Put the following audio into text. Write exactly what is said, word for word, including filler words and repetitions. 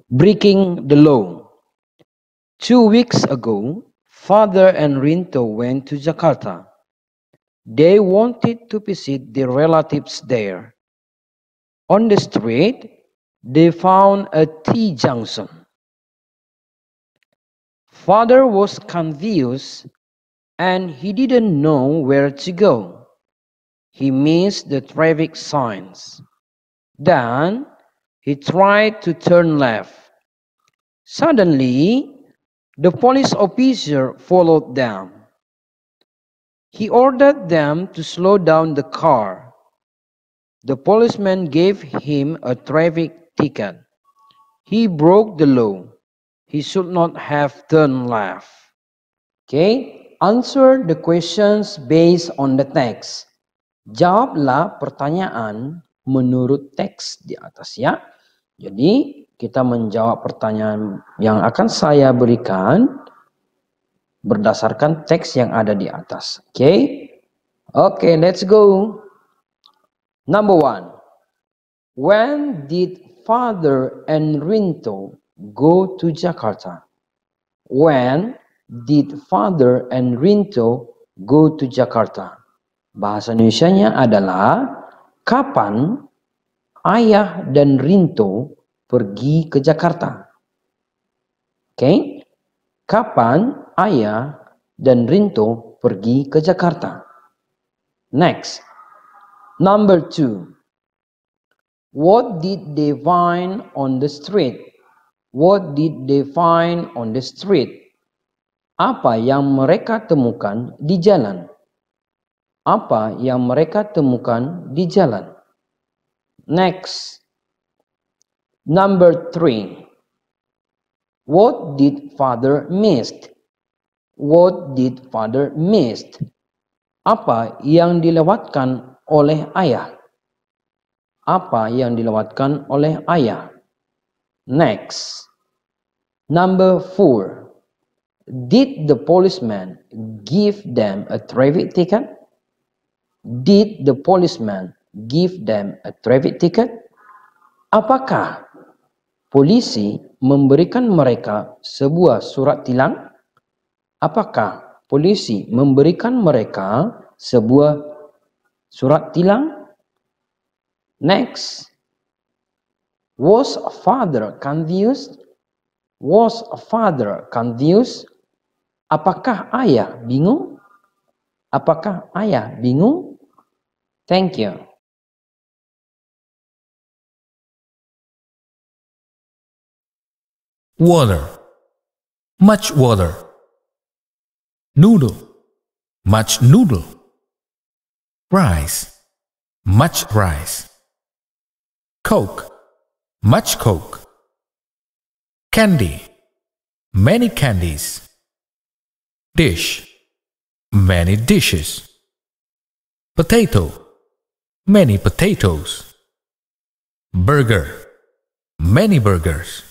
Breaking the law. Two weeks ago, Father and Rinto went to Jakarta. They wanted to visit their relatives there. On the street, they found a T-junction. Father was confused and he didn't know where to go. He missed the traffic signs. Then he tried to turn left. Suddenly, the police officer followed them. He ordered them to slow down the car. The policeman gave him a traffic ticket. He broke the law. He should not have turned left. Okay, answer the questions based on the text. Jawablah pertanyaan menurut teks di atas ya. Jadi kita menjawab pertanyaan yang akan saya berikan berdasarkan teks yang ada di atas. Oke, okay? Oke, okay, let's go. Number one. When did Father and Rinto go to Jakarta? When did Father and Rinto go to Jakarta? Bahasa Indonesianya adalah kapan Ayah dan Rinto pergi ke Jakarta. Oke, okay? Kapan Ayah dan Rinto pergi ke Jakarta? Next, number two. What did they find on the street? What did they find on the street? Apa yang mereka temukan di jalan? Apa yang mereka temukan di jalan? Next, number three. What did Father miss? What did Father miss? Apa yang dilewatkan oleh Ayah? Apa yang dilewatkan oleh Ayah? Next, number four. Did the policeman give them a traffic ticket? Did the policeman give them a traffic ticket? Apakah polisi memberikan mereka sebuah surat tilang? Apakah polisi memberikan mereka sebuah surat tilang? Next, was Father confused? Was Father confused? Apakah Ayah bingung? Apakah Ayah bingung? Thank you. Water, much water. Noodle, much noodle. Rice, much rice. Coke, much coke. Candy, many candies. Dish, many dishes. Potato, many potatoes. Burger, many burgers.